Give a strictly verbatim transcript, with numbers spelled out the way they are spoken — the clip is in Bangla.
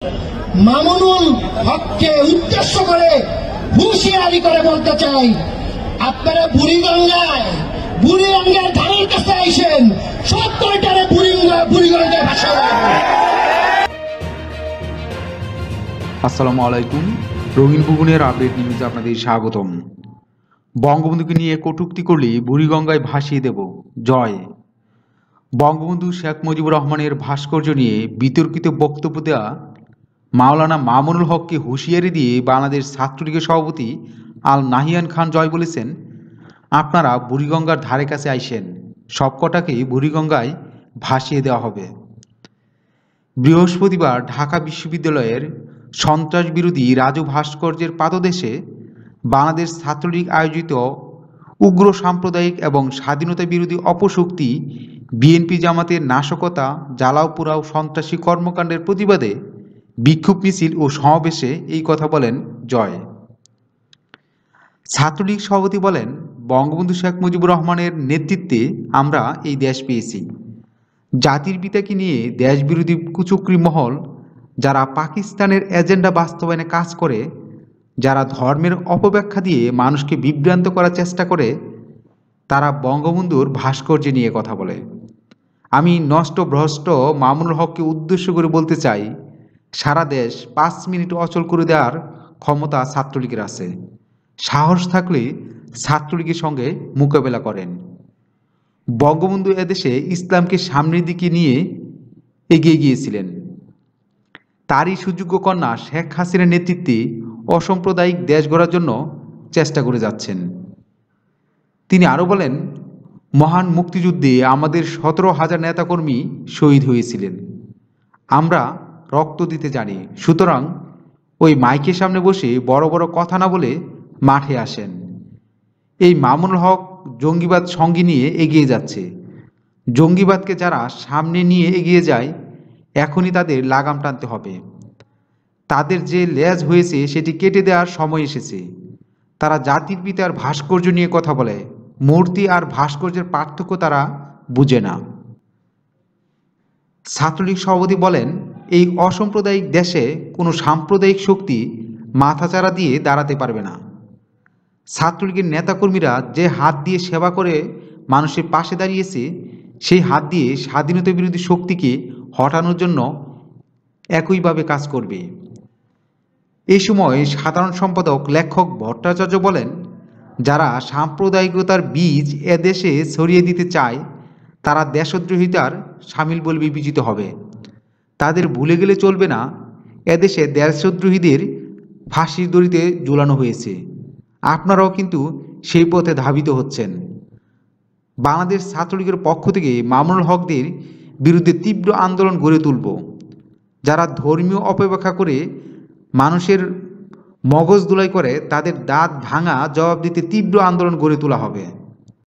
মামুনুল হককে উদ্দেশ্য করে হুঁশিয়ারি করে বলতে চাই, আপনারা বুড়িগঙ্গায় বুড়িগঙ্গার ধারের কাছে আইসেন, সত্তরটারে বুড়িগঙ্গা বুড়িগঙ্গায় ভাসায়। আসসালামু আলাইকুম, রঙিন ভুবনের আপডেট নিউজে আপনাদের স্বাগতম। বঙ্গবন্ধুকে নিয়ে কটূক্তি করলে বুড়িগঙ্গায় ভাসিয়ে দেব, জয়। বঙ্গবন্ধু শেখ মুজিবুর রহমানের ভাস্কর্য নিয়ে বিতর্কিত বক্তব্য দেওয়া মাওলানা মামুনুল হককে হুঁশিয়ারি দিয়ে বাংলাদেশ ছাত্রলীগের সভাপতি আল নাহিয়ান খান জয় বলেছেন, আপনারা বুড়িগঙ্গার ধারে কাছে আইসেন, সবকটাকেই বুড়িগঙ্গায় ভাসিয়ে দেওয়া হবে। বৃহস্পতিবার ঢাকা বিশ্ববিদ্যালয়ের সন্ত্রাস বিরোধী রাজু ভাস্কর্যের পাদদেশে বাংলাদেশ ছাত্রলীগ আয়োজিত উগ্র সাম্প্রদায়িক এবং স্বাধীনতা বিরোধী অপশক্তি বিএনপি জামাতের নাশকতা, জ্বালাও পোড়াও সন্ত্রাসী কর্মকাণ্ডের প্রতিবাদে বিক্ষোভ মিছিল ও সমাবেশে এই কথা বলেন জয়। ছাত্রলীগ সভাপতি বলেন, বঙ্গবন্ধু শেখ মুজিবুর রহমানের নেতৃত্বে আমরা এই দেশ পেয়েছি। জাতির পিতাকে নিয়ে দেশবিরোধী কুচক্রী মহল, যারা পাকিস্তানের এজেন্ডা বাস্তবায়নে কাজ করে, যারা ধর্মের অপব্যাখ্যা দিয়ে মানুষকে বিভ্রান্ত করার চেষ্টা করে, তারা বঙ্গবন্ধুর ভাস্কর্য নিয়ে কথা বলে। আমি নষ্ট ভ্রষ্ট মামুনুল হককে উদ্দেশ্য করে বলতে চাই, সারা দেশ পাঁচ মিনিট অচল করে দেওয়ার ক্ষমতা ছাত্রলীগের আছে। সাহস থাকলে ছাত্রলীগের সঙ্গে মোকাবেলা করেন। বঙ্গবন্ধু এদেশে ইসলামকে সামনের দিকে নিয়ে এগিয়ে গিয়েছিলেন। তারই সুযোগ্য কন্যা শেখ হাসিনার নেতৃত্বে অসাম্প্রদায়িক দেশ গড়ার জন্য চেষ্টা করে যাচ্ছেন। তিনি আরও বলেন, মহান মুক্তিযুদ্ধে আমাদের সতেরো হাজার নেতাকর্মী শহীদ হয়েছিলেন। আমরা রক্ত দিতে জানি, সুতরাং ওই মাইকের সামনে বসে বড় বড় কথা না বলে মাঠে আসেন। এই মামুনুল হক জঙ্গিবাদ সঙ্গে নিয়ে এগিয়ে যাচ্ছে। জঙ্গিবাদকে যারা সামনে নিয়ে এগিয়ে যায়, এখনই তাদের লাগাম টানতে হবে। তাদের যে লেজ হয়েছে সেটি কেটে দেওয়ার সময় এসেছে। তারা জাতির পিতার ভাস্কর্য নিয়ে কথা বলে, মূর্তি আর ভাস্কর্যের পার্থক্য তারা বুঝে না। ছাত্রলীগ সভাপতি বলেন, এই অসাম্প্রদায়িক দেশে কোনো সাম্প্রদায়িক শক্তি মাথাচাড়া দিয়ে দাঁড়াতে পারবে না। ছাত্রলীগের নেতাকর্মীরা যে হাত দিয়ে সেবা করে মানুষের পাশে দাঁড়িয়েছে, সেই হাত দিয়ে স্বাধীনতা বিরোধী শক্তিকে হটানোর জন্য একইভাবে কাজ করবে। এই সময় সাধারণ সম্পাদক লেখক ভট্টাচার্য বলেন, যারা সাম্প্রদায়িকতার বীজ এদেশে ছড়িয়ে দিতে চায়, তারা দেশদ্রোহিতার সামিল বলে বিবেচিত হবে। তাদের ভুলে গেলে চলবে না, এদেশে দেশদ্রোহীদের ফাঁসির দড়িতে ঝুলানো হয়েছে। আপনারাও কিন্তু সেই পথে ধাবিত হচ্ছেন। বাংলাদেশ ছাত্রলীগের পক্ষ থেকে মামুনুল হকদের বিরুদ্ধে তীব্র আন্দোলন গড়ে তুলব। যারা ধর্মীয় অপব্যাখ্যা করে মানুষের মগজ ধুলাই করে, তাদের দাঁত ভাঙা জবাব দিতে তীব্র আন্দোলন গড়ে তোলা হবে।